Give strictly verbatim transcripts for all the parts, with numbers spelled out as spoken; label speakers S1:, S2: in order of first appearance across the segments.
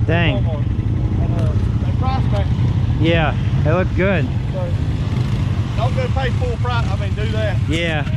S1: Dang.
S2: And, uh, they prospect.
S1: Yeah, they look good.
S2: So, don't go pay full price. I mean, do that.
S1: Yeah.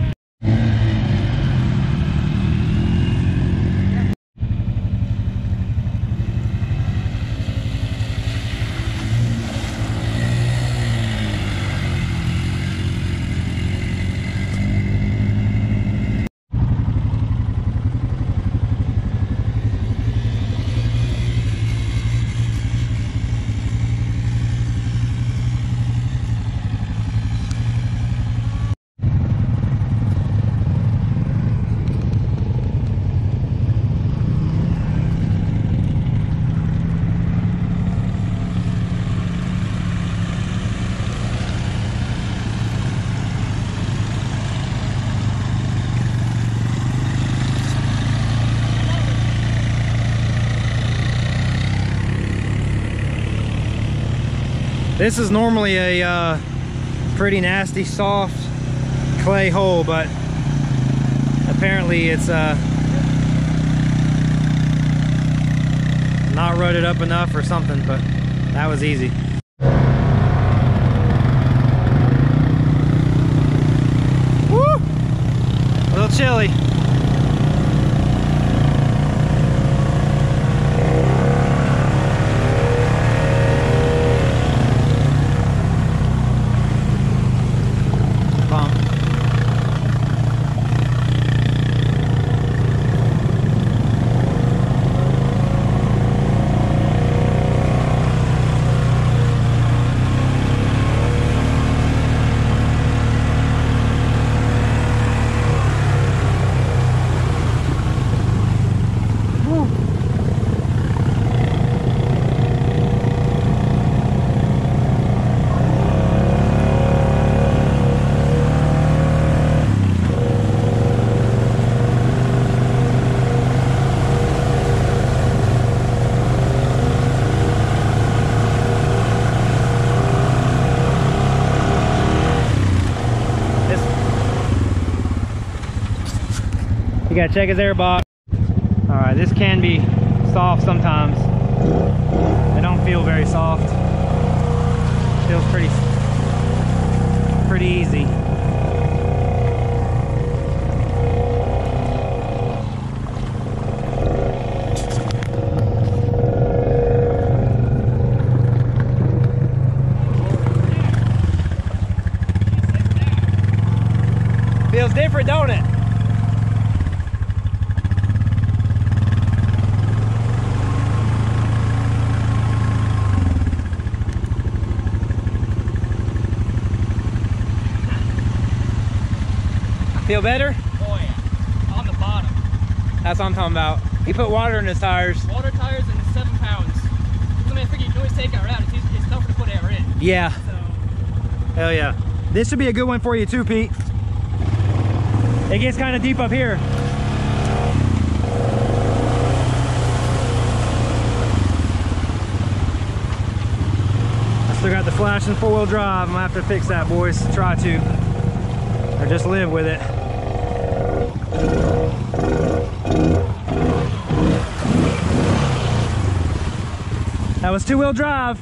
S1: This is normally a uh, pretty nasty, soft clay hole, but apparently it's uh, not rutted up enough or something, but that was easy. Woo! A little chilly. You gotta check his air box. All right, this can be soft sometimes. They don't feel very soft. Feels pretty, pretty easy. Feels different, don't it? Feel better?
S3: Oh yeah, on the bottom.
S1: That's what I'm talking about. He put water in his tires.
S3: Water tires and seven pounds. I mean, I figure you can always take air out. It's, easy, it's tougher to put air in.
S1: Yeah.
S3: So.
S1: Hell yeah. This should be a good one for you too, Pete. It gets kind of deep up here. I still got the flash and four-wheel drive. I'm gonna have to fix that, boys. Try to. Or just live with it. That was two-wheel drive.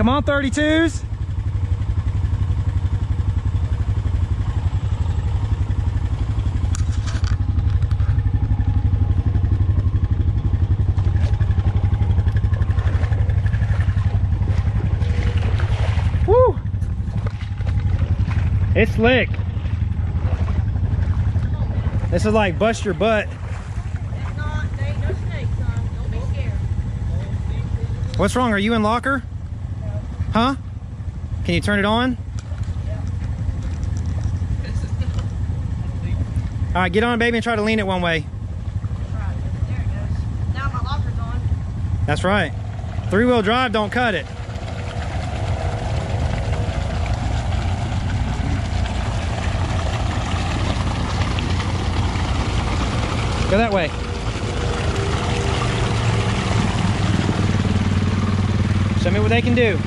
S1: Come on, thirty-twos. Woo! It's slick. This is like bust your butt. What's wrong? Are you in locker? Huh? Can you turn it on? All right, get on, baby, and try to lean it one way.
S4: Right, there it goes. Now my locker's on.
S1: That's right. Three-wheel drive, don't cut it. Go that way. Show me what they can do.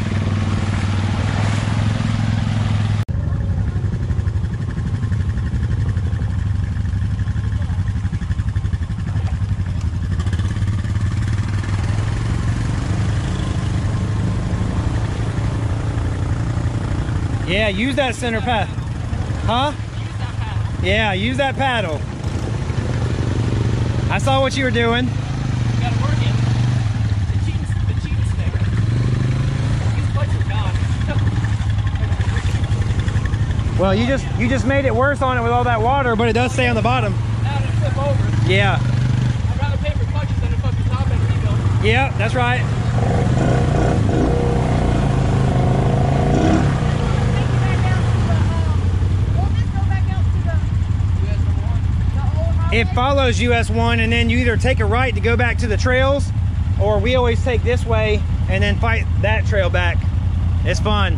S1: Yeah, use that center path. Huh?
S3: Use that paddle.
S1: Yeah, use that paddle. I saw what you were doing.
S3: You gotta work it. The cheating, the cheating stick. These clutches are gone.
S1: Well, you just you just made it worse on it with all that water, but it does stay on the bottom.
S3: Now it'll flip over.
S1: Yeah.
S3: I'd rather pay for clutches than a fucking top end rebuild.
S1: Yeah, that's right. It follows U S one, and then you either take a right to go back to the trails, or we always take this way and then fight that trail back. It's fun.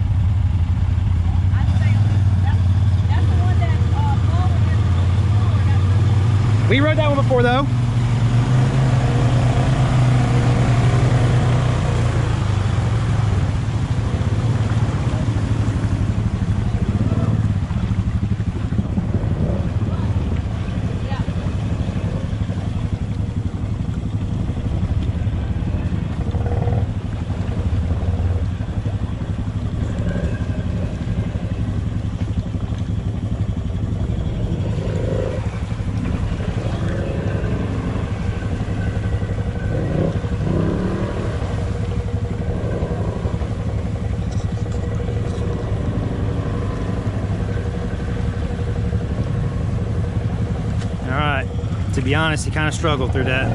S1: We rode that one before though. To be honest, he kind of struggled through that.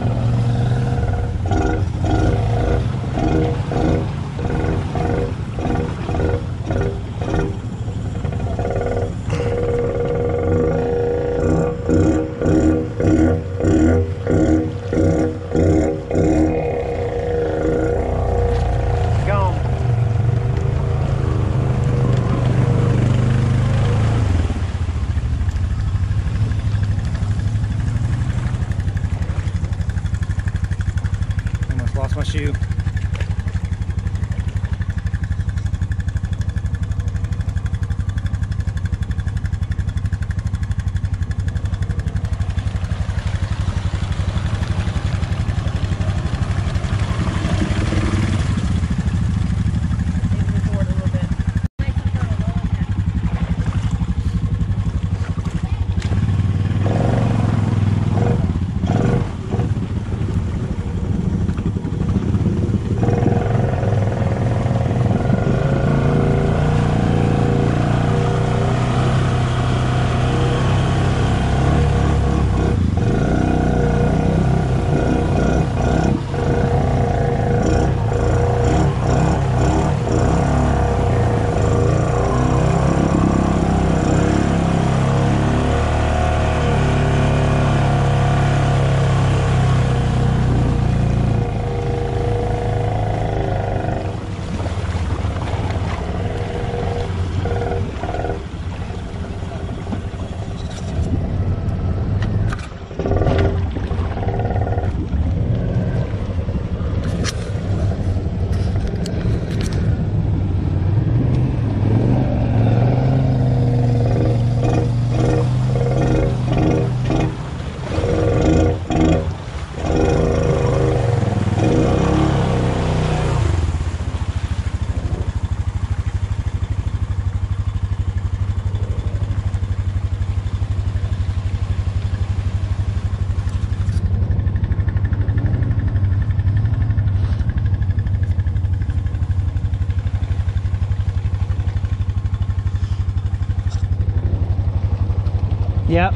S1: Yep.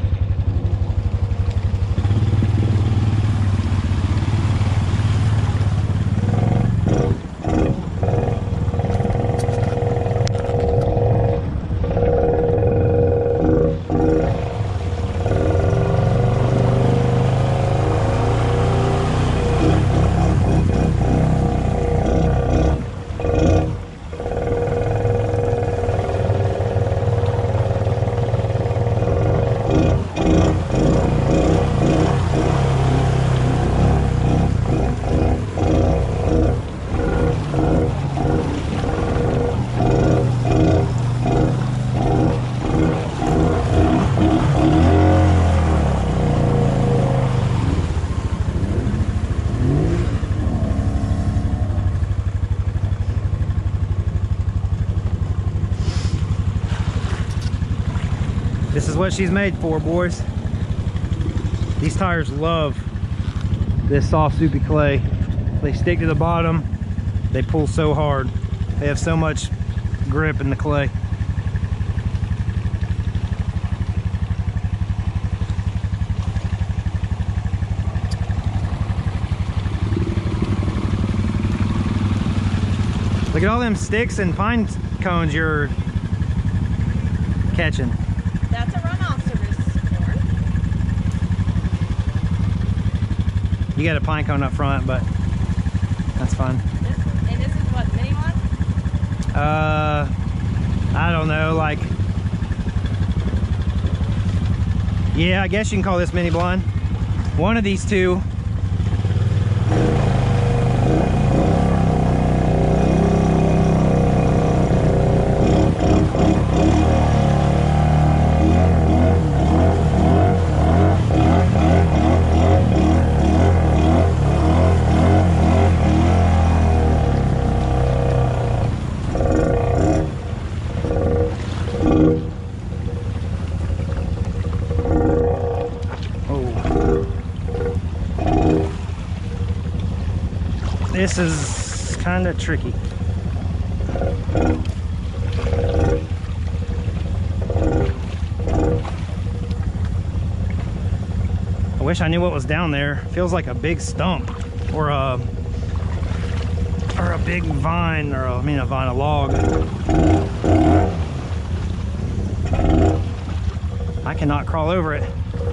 S1: This is what she's made for, boys. These tires love this soft soupy clay. They stick to the bottom, they pull so hard. They have so much grip in the clay. Look at all them sticks and pine cones you're catching.
S4: That's a rhinoceros horn.
S1: You got a pine cone up front, but that's fine.
S4: This, and this is what, mini one?
S1: Uh, I don't know, like, yeah, I guess you can call this mini blind. One of these two. This is kind of tricky. I wish I knew what was down there. Feels like a big stump or a or a big vine, or a, I mean a vine, a log. I cannot crawl over it.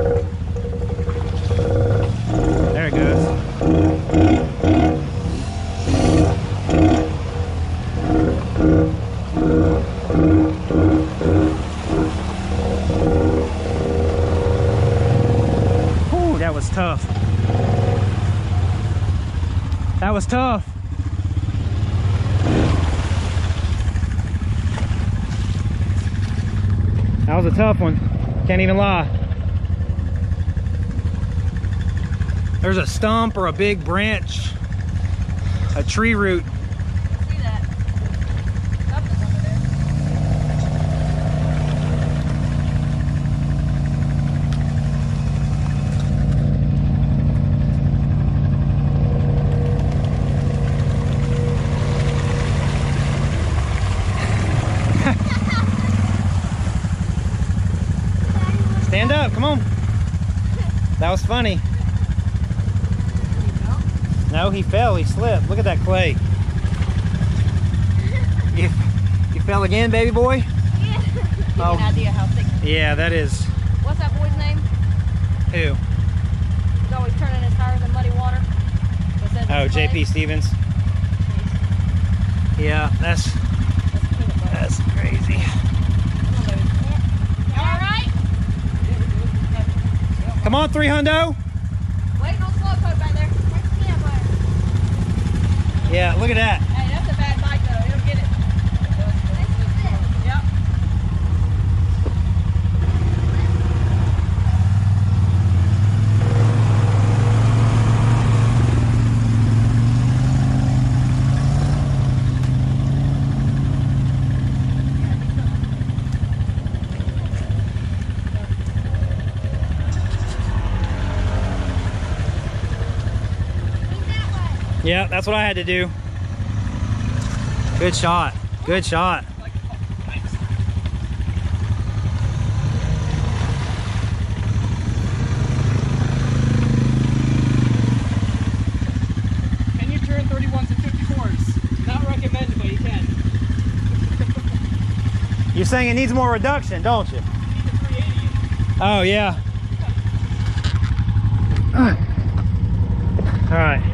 S1: There it goes. Ooh, that was tough. That was tough. That was a tough one. Can't even lie. There's a stump or a big branch, a tree root.
S4: See that? Something's under there.
S1: Stand up, come on. That was funny. No, he fell, he slipped. Look at that clay. You, you fell again, baby boy?
S4: Yeah. Give you
S1: Oh.
S4: an idea how thick.
S1: Yeah, that is.
S4: What's that boy's name?
S1: Who?
S4: He's always turning his tires in muddy water. So it says
S1: Oh,
S4: it's
S1: J
S4: clay.
S1: P Stevens. Yeah, that's,
S4: That's peanut butter.
S1: that's crazy.
S4: Come on, baby. You all right?
S1: Come on, three hundo.
S4: Wait on slow coat back there. Where's the peanut butter?
S1: Yeah, look at that.
S4: Hey, that's a bad bite though. It'll get it. Yep.
S1: Yeah, that's what I had to do. Good shot. Good shot. You're saying it needs more reduction, don't you?
S3: You need the three eighty in.
S1: Oh, yeah. All right.